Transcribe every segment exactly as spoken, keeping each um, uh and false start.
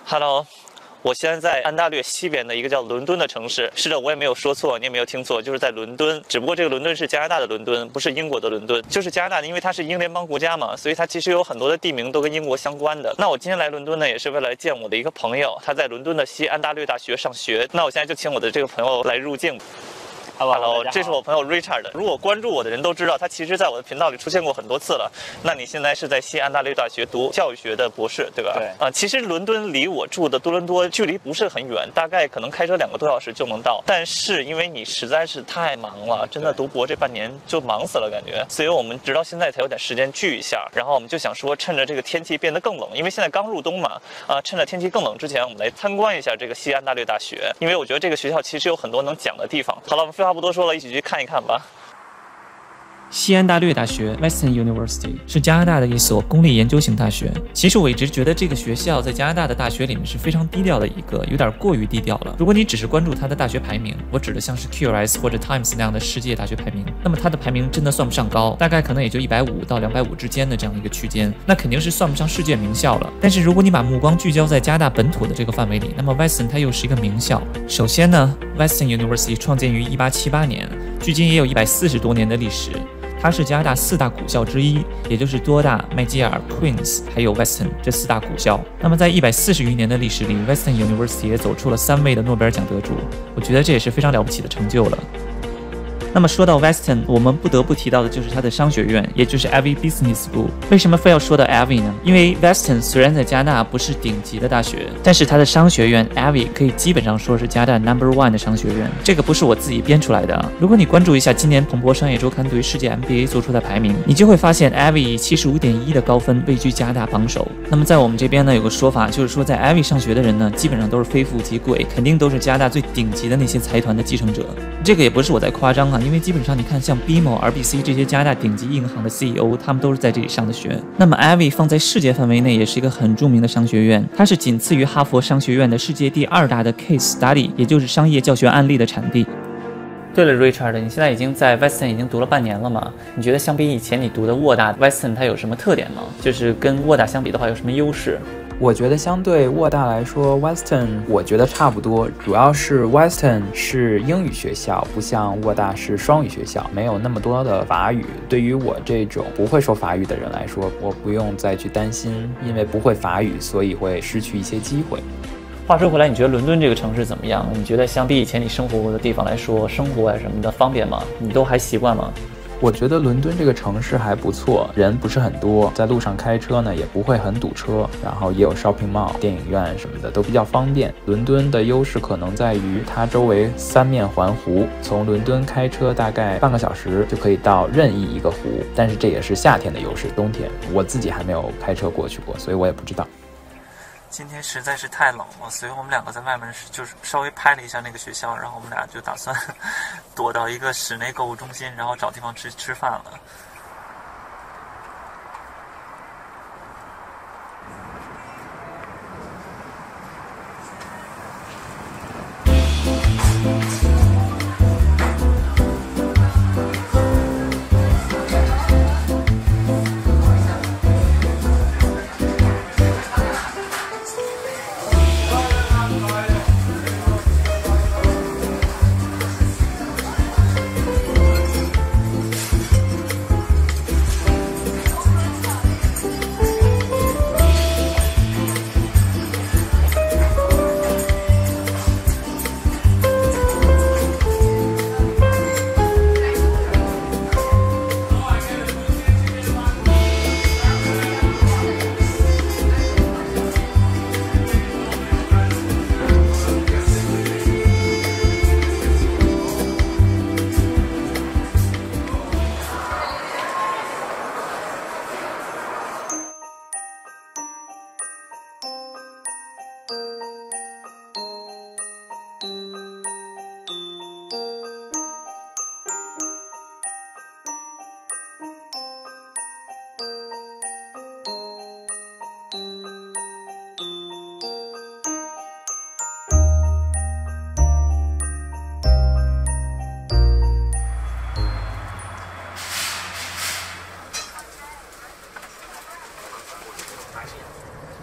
Hello， 我现在在安大略西边的一个叫伦敦的城市。是的，我也没有说错，你也没有听错，就是在伦敦。只不过这个伦敦是加拿大的伦敦，不是英国的伦敦。就是加拿大，因为它是英联邦国家嘛，所以它其实有很多的地名都跟英国相关的。那我今天来伦敦呢，也是为了见我的一个朋友，他在伦敦的西安大略大学上学。那我现在就请我的这个朋友来入境。Hello， 这是我朋友 Richard。如果关注我的人都知道，他其实在我的频道里出现过很多次了。那你现在是在西安大略大学读教育学的博士，对吧？ 对。 啊，其实伦敦离我住的多伦多距离不是很远，大概可能开车两个多小时就能到。但是因为你实在是太忙了，真的读博这半年就忙死了感觉，所以我们直到现在才有点时间聚一下。然后我们就想说，趁着这个天气变得更冷，因为现在刚入冬嘛，啊，趁着天气更冷之前，我们来参观一下这个西安大略大学，因为我觉得这个学校其实有很多能讲的地方。好了，我们废话不多说了，一起去看一看吧。 西安大略大学 Western University 是加拿大的一所公立研究型大学。其实我一直觉得这个学校在加拿大的大学里面是非常低调的一个，有点过于低调了。如果你只是关注它的大学排名，我指的像是 Q S 或者 Times 那样的世界大学排名，那么它的排名真的算不上高，大概可能也就一百五到两百五之间的这样一个区间，那肯定是算不上世界名校了。但是如果你把目光聚焦在加拿大本土的这个范围里，那么 Western 它又是一个名校。首先呢 ，Western University 创建于一八七八年，距今也有一百四十多年的历史。它是加拿大四大古校之一，也就是多大、麦吉尔、Queen's 还有 Western 这四大古校。那么在一百四十余年的历史里 ，Western University 也走出了三位的诺贝尔奖得主，我觉得这也是非常了不起的成就了。那么说到 Western， 我们不得不提到的就是它的商学院，也就是 Avey Business School。为什么非要说到 Avey 呢？因为 Western 虽然在加拿大不是顶级的大学，但是它的商学院 Avey 可以基本上说是加拿大 number one 的商学院。这个不是我自己编出来的。如果你关注一下今年彭博商业周刊对世界 M B A 做出的排名，你就会发现 Avey 以 七十五点一 的高分位居加拿大榜首。那么在我们这边呢，有个说法，就是说在 Avey 上学的人呢，基本上都是非富即贵，肯定都是加拿大最顶级的那些财团的继承者。这个也不是我在夸张啊，因为基本上你看像 B M O、R B C 这些加拿大顶级银行的 C E O， 他们都是在这里上的学。那么 Avey 放在世界范围内也是一个很著名的商学院，它是仅次于哈佛商学院的世界第二大的 case study， 也就是商业教学案例的产地。对了 ，Richard， 你现在已经在 Western 已经读了半年了嘛？你觉得相比以前你读的沃大 ，Western 它有什么特点吗？就是跟沃大相比的话，有什么优势？ 我觉得相对沃大来说 ，Western 我觉得差不多，主要是 Western 是英语学校，不像沃大是双语学校，没有那么多的法语。对于我这种不会说法语的人来说，我不用再去担心，因为不会法语，所以会失去一些机会。 话说回来，你觉得伦敦这个城市怎么样？你觉得相比以前你生活过的地方来说，生活啊什么的方便吗？你都还习惯吗？ 我觉得伦敦这个城市还不错，人不是很多，在路上开车呢也不会很堵车，然后也有 shopping mall、电影院什么的都比较方便。伦敦的优势可能在于它周围三面环湖，从伦敦开车大概半个小时就可以到任意一个湖，但是这也是夏天的优势，冬天我自己还没有开车过去过，所以我也不知道。 今天实在是太冷了，所以我们两个在外面就是稍微拍了一下那个学校，然后我们俩就打算躲到一个室内购物中心，然后找地方吃吃饭了。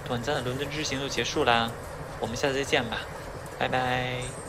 短暂的伦敦之行就结束啦，我们下次再见吧，拜拜。